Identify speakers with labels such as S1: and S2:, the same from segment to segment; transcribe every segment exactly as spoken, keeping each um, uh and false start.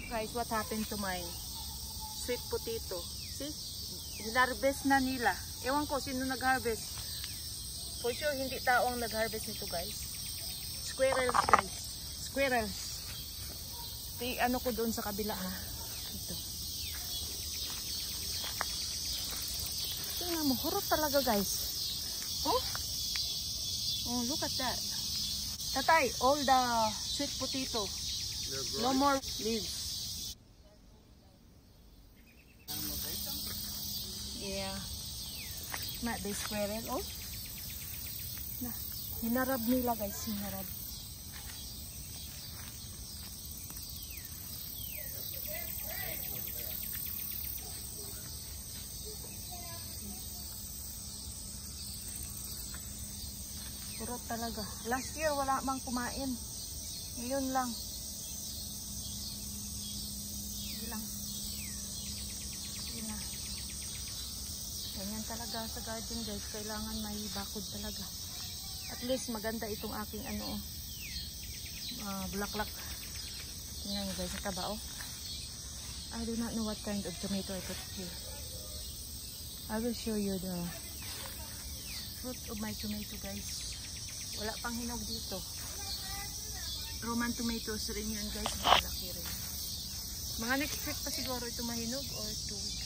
S1: Guys, what happened to my sweet potato? See? Hinarvest na nila. Ewan ko sino nag-harvest. For sure, hindi tao ang nag-harvest nito, guys. Squirrels, guys. Squirrels. Ito ano ko doon sa kabila, ha? Ito. Tingnan mo, hurot talaga, guys. Oh? Oh, look at that. Tatay, all the sweet potato. No more leaves. Yeah. Not the squirrel. Oh. Na, hinarab nila, guys. Hinarab. Kurot talaga. Last year, wala mang kumain. Ngayon lang. Ngayon lang. Yun na. Ganyan talaga sa garden, guys. Kailangan may bakod talaga. At least maganda itong aking ano, uh, bulaklak. Tingnan nyo, guys, sa taba, oh. I do not know what kind of tomato I put here. I will show you the fruit of my tomato, guys. Wala pang hinog dito. Roman tomatoes rin yun, guys. Malaki rin. Mga next week pa siguro ito mahinog or two weeks.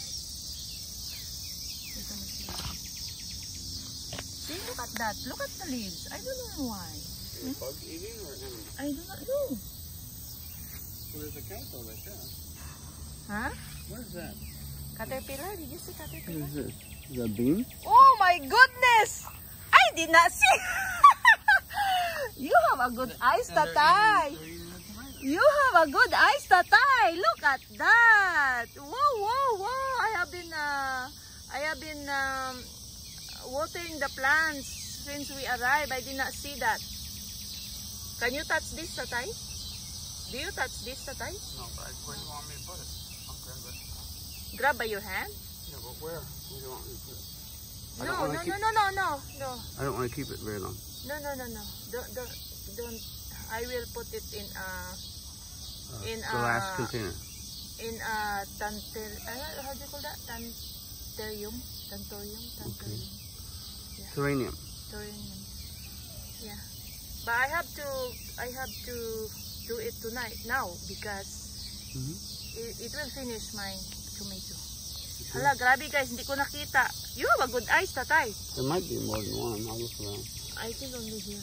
S1: Ito masira. See, look at that. Look at the leaves. I don't know why.
S2: Is it bug eating or animal?
S1: I do not know.
S2: Well, there's a caterpillar right there.
S1: Huh?
S2: What is that?
S1: Caterpillar? Did you see caterpillar?
S2: What is this? Is that a bean?
S1: Oh my goodness! I did not see. You have a good eyes, Tatay. You have a good eyes, Tatay. Look at that. Whoa, whoa, whoa. I have been, uh, I have been um, watering the plants since we arrived. I did not see that. Can you touch this, Tatay? Do you touch this, Tatay?
S2: No, but where do you want me to put it? I'll grab it.
S1: Grab by your hand?
S2: Yeah, but where? Where do you want me to put it? I
S1: No,
S2: don't
S1: no,
S2: wanna
S1: no,
S2: keep-
S1: no, no, no, no.
S2: I don't want to keep it very long.
S1: No, no, no, no. Don't, don't, don't. I will put it in a,
S2: Uh,
S1: in
S2: glass
S1: a,
S2: container.
S1: in a tanter, uh, how do you call that? Tanterium? Tantorium? Tantorium. Yeah.
S2: Terrarium.
S1: Tantorium. Yeah. But I have to, I have to do it tonight, now, because
S2: Mm-hmm.
S1: it, it will finish my tomato. Hala, grabe guys, hindi ko nakita. You have a good eyes, Tatay.
S2: There might be more than one. I'll look around.
S1: I think only here.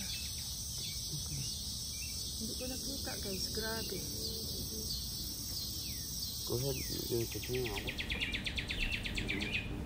S1: Hindi ko nakita guys, grabe.
S2: Go ahead and do it. I'll look.